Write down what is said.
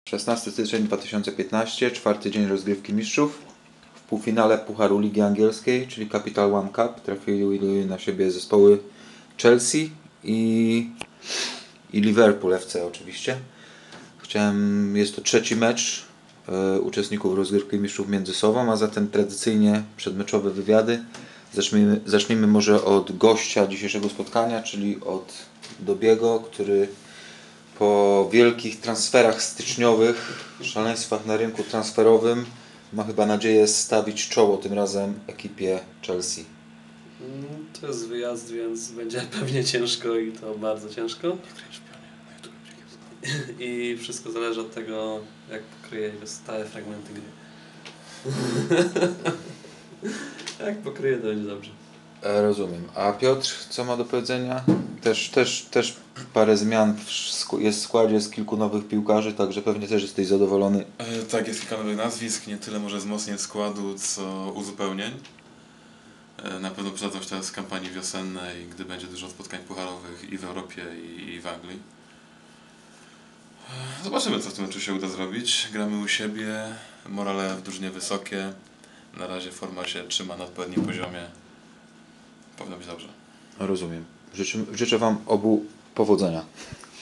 16 styczeń 2015, czwarty dzień rozgrywki mistrzów. W półfinale Pucharu Ligi Angielskiej, czyli Capital One Cup, trafiły na siebie zespoły Chelsea i Liverpool FC oczywiście. Jest to trzeci mecz uczestników rozgrywki mistrzów między sobą, a zatem tradycyjnie przedmeczowe wywiady. Zacznijmy może od gościa dzisiejszego spotkania, czyli od Dobiego, który po wielkich transferach styczniowych, szaleństwach na rynku transferowym ma chyba nadzieję stawić czoło tym razem ekipie Chelsea. To jest wyjazd, więc będzie pewnie ciężko i to bardzo ciężko. I wszystko zależy od tego, jak pokryje jego stałe fragmenty gry. Jak pokryje, to będzie dobrze. Rozumiem. A Piotr, co ma do powiedzenia? Też parę zmian jest w składzie, jest kilku nowych piłkarzy, także pewnie też jesteś zadowolony. Tak, jest kilka nowych nazwisk, nie tyle może wzmocnień składu, co uzupełnień. Na pewno przydadzą się teraz w kampanii wiosennej, gdy będzie dużo spotkań pucharowych i w Europie, i w Anglii. Zobaczymy, co w tym meczu się uda zrobić. Gramy u siebie, morale w drużynie wysokie. Na razie forma się trzyma na odpowiednim poziomie. Powinno być dobrze. Rozumiem. Życzę Wam obu powodzenia.